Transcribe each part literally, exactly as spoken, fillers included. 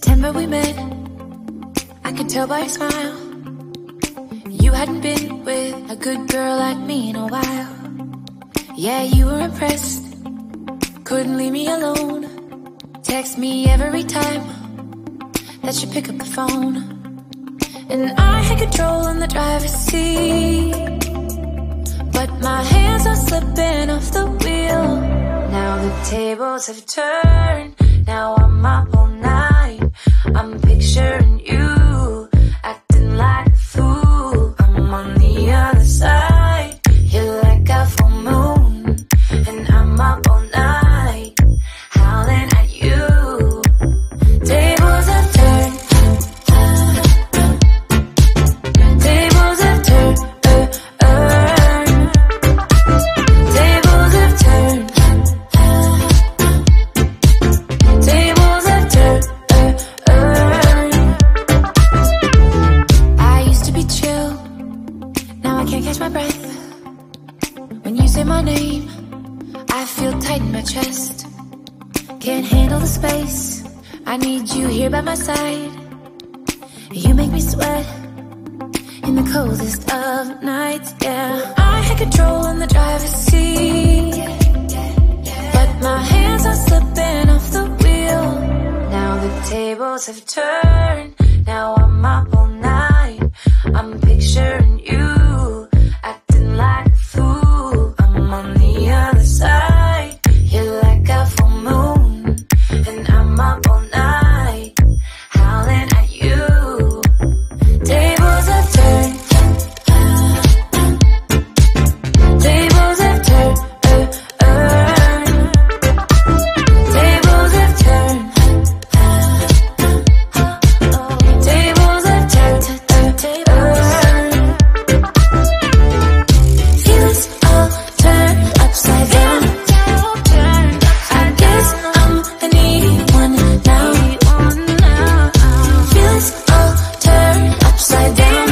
September we met, I could tell by your smile. You hadn't been with a good girl like me in a while. Yeah, you were impressed, couldn't leave me alone. Text me every time that you pick up the phone. And I had control in the driver's seat, but my hands are slipping off the wheel. Now the tables have turned, now I'm up all night. I'm picturing you, acting like a fool. I'm on the other side, you're like a full moon. And I'm up all night, howling at you. Tables have turned, tables have turned, tables have turned, tables have turned. I used to be chill, now I can't catch my breath. When you say my name, I feel tight in my chest. Can't handle the space, I need you here by my side. You make me sweat in the coldest of nights, yeah. I had control in the driver's seat, but my hands are slipping off the wheel. Now the tables have turned, now I'm up all night. I'm picturing you, acting like a fool. I'm on the other side, you're like a full moon. And I'm up all night, howling at you. Tables have turned, tables have turned, tables have turned, tables have turned, feelings all turned upside down. I guess I'm the needy one now. Feelings all turned upside down.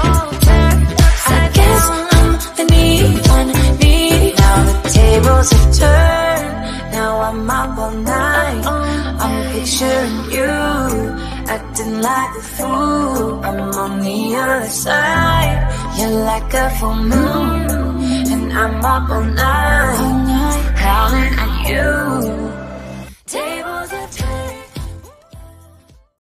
I guess I'm the needy one, needy. Now the tables have turned, now I'm up all night. I'm picturing you, acting like a fool. I'm on the other side, you're like a full moon. And I'm up all night, howling at you. Tables